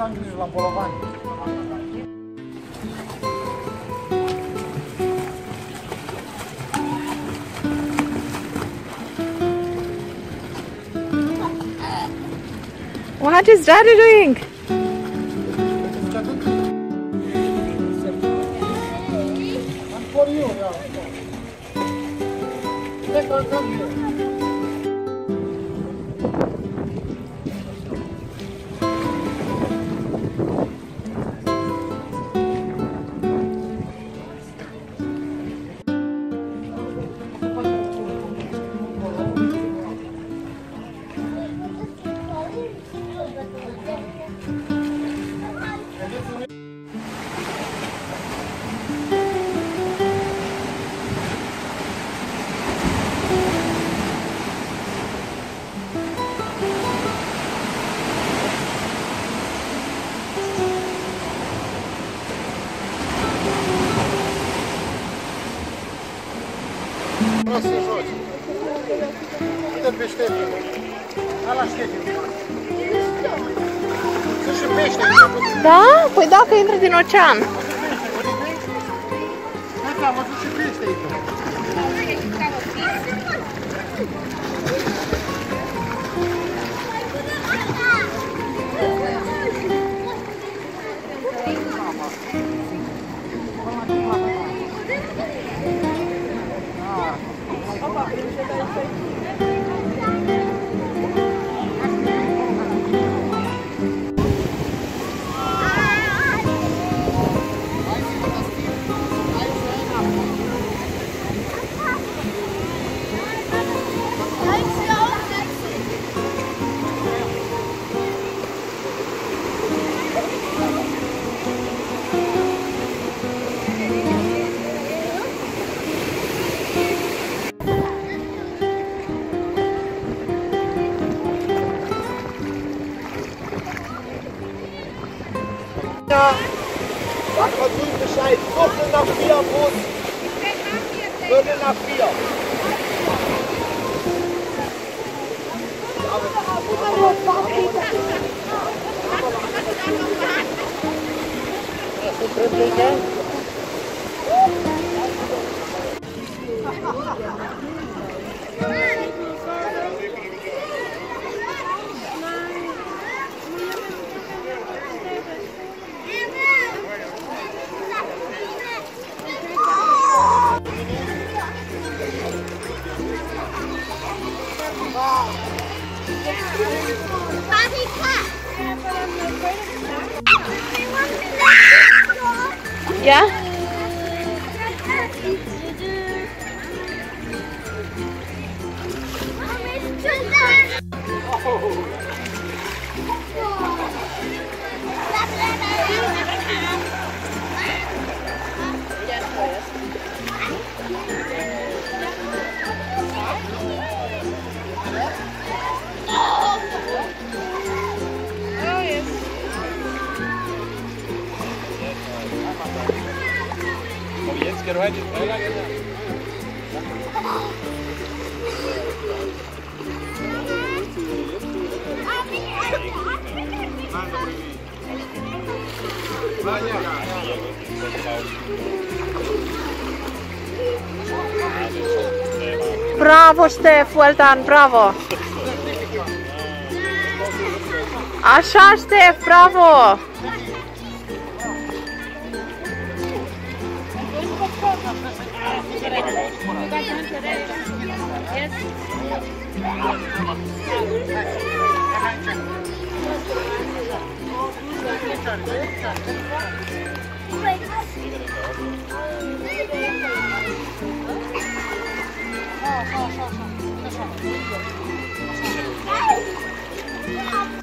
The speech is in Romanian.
am grijă la bolovani. What is Daddy doing? For you, yeah. Take our come here. Vreau să joci. Uite-l pe Ștefan. Ala Ștefan. Sunt și pește. Da? Păi dacă intră din ocean. Hai, am văzut și pește aici. Sag mal du Bescheid, Viertel nach 4 Bus. Viertel nach 4. Yeah? Jetzt geht heute schneller. Bravo, Ștef, well done, bravo! Așa, Ștef, bravo! Yes.